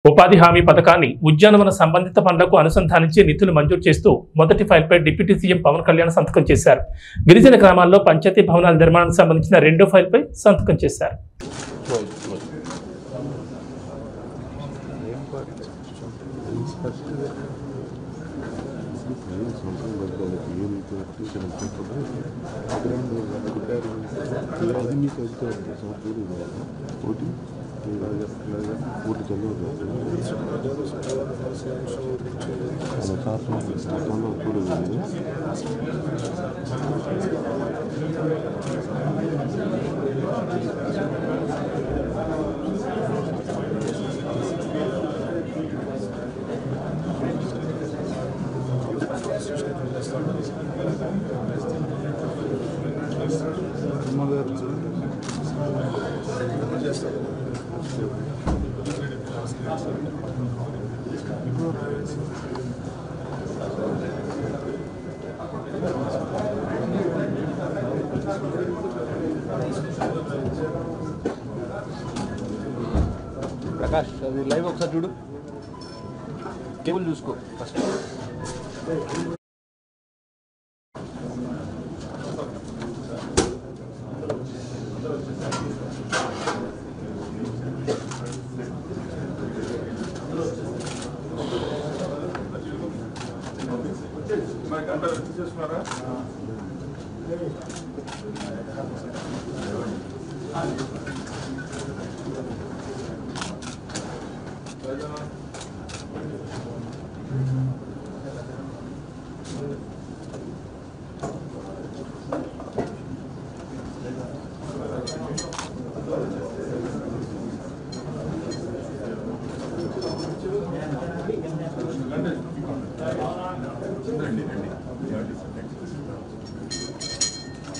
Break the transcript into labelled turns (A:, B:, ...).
A: ఉపాధి హామీ పథకాన్ని ఉద్యానవన సంబంధిత పనులకు అనుసంధానించి నిధులు మంజూరు చేస్తూ మొదటి ఫైల్పై డిప్యూటీ సీఎం పవన్ కళ్యాణ్ సంతకం చేశారు. గిరిజన గ్రామాల్లో పంచాయతీ భవనాల నిర్మాణానికి సంబంధించిన రెండో ఫైల్పై సంతకం చేశారు.
B: ప్రకాష్ అది లైవ్ ఒకసారి చూడు, కేబుల్ చూసుకో ఫస్ట్.